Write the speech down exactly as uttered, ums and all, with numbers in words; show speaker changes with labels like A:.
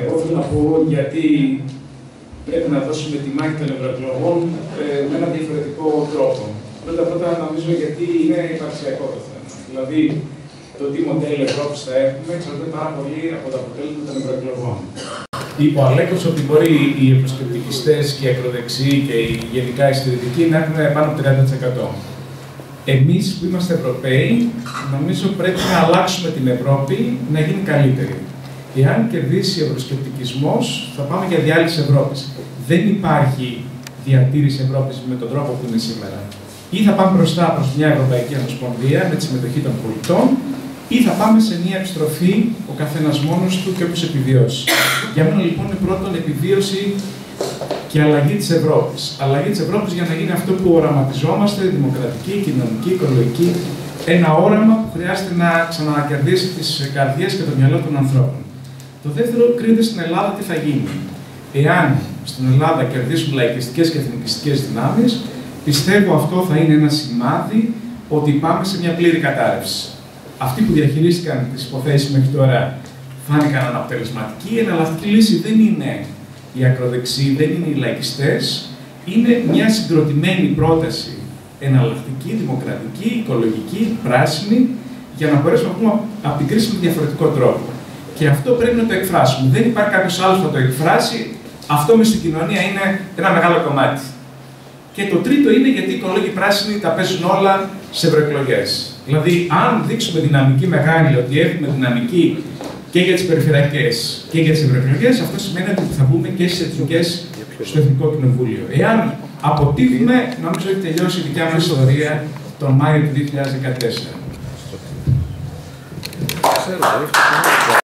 A: Εγώ θέλω να πω γιατί πρέπει να δώσουμε τη μάχη των ευρωεκλογών ε, με έναν διαφορετικό τρόπο. Πρώτα πρώτα νομίζω γιατί είναι υπαρξιακό το θέμα. Δηλαδή, το τι μοντέλο Ευρώπη θα έχουμε εξαρτάται πάρα πολύ από το αποτέλεσμα των ευρωεκλογών. Είπε ο Αλέκος ότι μπορεί οι ευρωσκεπτικιστές και οι ακροδεξιοί και οι γενικά οι συντηρητικοί να έχουν πάνω από τριάντα τοις εκατό. Εμείς που είμαστε Ευρωπαίοι, νομίζω πρέπει να αλλάξουμε την Ευρώπη να γίνει καλύτερη. Εάν κερδίσει ο ευρωσκεπτικισμός, θα πάμε για διάλυση Ευρώπης. Δεν υπάρχει διατήρηση Ευρώπης με τον τρόπο που είναι σήμερα. Ή θα πάμε μπροστά προς μια Ευρωπαϊκή Ομοσπονδία με τη συμμετοχή των πολιτών, ή θα πάμε σε μια επιστροφή ο καθένας μόνος του και όπως επιβιώσει. Για μένα λοιπόν είναι πρώτον επιβίωση και αλλαγή της Ευρώπης. Αλλαγή της Ευρώπης για να γίνει αυτό που οραματιζόμαστε, δημοκρατική, κοινωνική, οικολογική, ένα όραμα που χρειάζεται να ξανακερδίσει τις καρδιές και το μυαλό των ανθρώπων. Το δεύτερο κρίνεται στην Ελλάδα τι θα γίνει. Εάν στην Ελλάδα κερδίσουν λαϊκιστικές και εθνικιστικές δυνάμεις, πιστεύω αυτό θα είναι ένα σημάδι ότι πάμε σε μια πλήρη κατάρρευση. Αυτοί που διαχειρίστηκαν τις υποθέσεις μέχρι τώρα φάνηκαν αναποτελεσματικοί. Η εναλλακτική λύση δεν είναι οι ακροδεξιοί, δεν είναι οι λαϊκιστές. Είναι μια συγκροτημένη πρόταση εναλλακτική, δημοκρατική, οικολογική, πράσινη, για να μπορέσουμε να πούμε από την κρίση με διαφορετικό τρόπο. Και αυτό πρέπει να το εκφράσουμε. Δεν υπάρχει κάποιος άλλος που θα το εκφράσει. Αυτό μες στην κοινωνία είναι ένα μεγάλο κομμάτι. Και το τρίτο είναι γιατί οι οικολόγοι πράσινοι τα παίζουν όλα σε ευρωεκλογές. Δηλαδή, αν δείξουμε δυναμική μεγάλη, ότι έχουμε δυναμική και για τις περιφερειακές και για τις ευρωεκλογές, αυτό σημαίνει ότι θα μπούμε και στις εθνικές στο Εθνικό Κοινοβούλιο. Εάν αποτύχουμε, νομίζω ότι τελειώσει η δικιά μας ιστορία τον Μάιο του δύο χιλιάδες δεκατέσσερα.